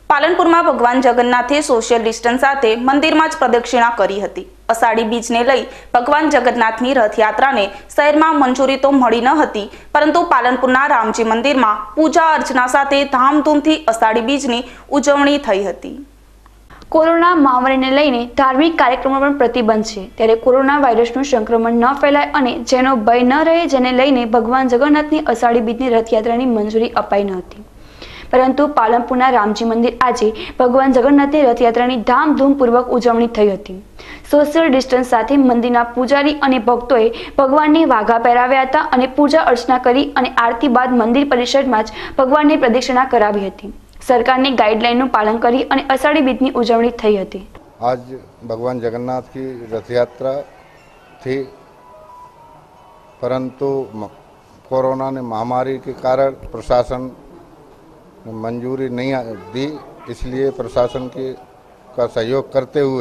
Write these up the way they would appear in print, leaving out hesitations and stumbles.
પાલનપુરમાં ભગવાન જગન્નાથે social distance સાથે મંદિરમાં જ પ્રદક્ષિણા કરી હતી। અષાઢી બીજને લઈ ભગવાન જગન્નાથની રથયાત્રાને શહેરમાં મંજૂરી તો મળી ન હતી, પરંતુ પાલનપુરના રામજી મંદિરમાં પૂજા અર્ચના સાથે ધામધૂમથી અષાઢી બીજની ઉજવણી થઈ હતી। કોરોના મહામારીને લઈને ધાર્મિક કાર્યક્રમો પર પ્રતિબંધ છે, ત્યારે કોરોના વાયરસનું સંક્રમણ ન ફેલાય અને જેનો ભય ન રહે, જેને લઈને ભગવાન જગન્નાથની અષાઢી બીજની રથયાત્રાની મંજૂરી અપાઈ ન હતી। પરંતુ પાલનપુરના રામજી મંદિર આજે ભગવાન જગન્નાથની રથયાત્રાની ધામધૂમપૂર્વક ઉજવણી થઈ હતી। સોશિયલ ડિસ્ટન્સ સાથે મંદિરના પૂજારી અને ભક્તોએ ભગવાનને વાઘા પહેરાવ્યા હતા અને પૂજા અર્ચના કરી અને આરતી બાદ મંદિર પરિસરમાં જ ભગવાનની પ્રદક્ષિણા કરાવી હતી। सरकार गाइडलाइन पालन करी और अषाढ़ी बीजनी उजवणी थई हती। आज भगवान जगन्नाथ की रथ यात्रा थी, परंतु कोरोना ने महामारी के कारण प्रशासन मंजूरी नहीं दी, इसलिए प्रशासन के का सहयोग करते हुए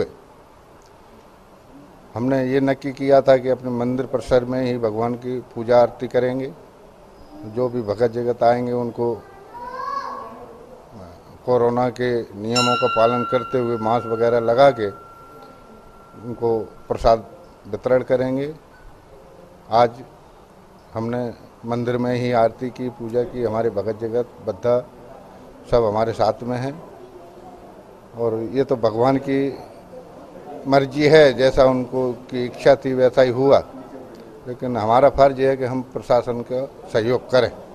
हमने ये नक्की किया था कि अपने मंदिर परिसर में ही भगवान की पूजा आरती करेंगे। जो भी भगत जगत आएंगे उनको कोरोना के नियमों का पालन करते हुए मास्क वगैरह लगा के उनको प्रसाद वितरण करेंगे। आज हमने मंदिर में ही आरती की, पूजा की। हमारे भगत जगत बद्धा सब हमारे साथ में हैं और ये तो भगवान की मर्जी है, जैसा उनको की इच्छा थी वैसा ही हुआ, लेकिन हमारा फर्ज है कि हम प्रशासन का सहयोग करें।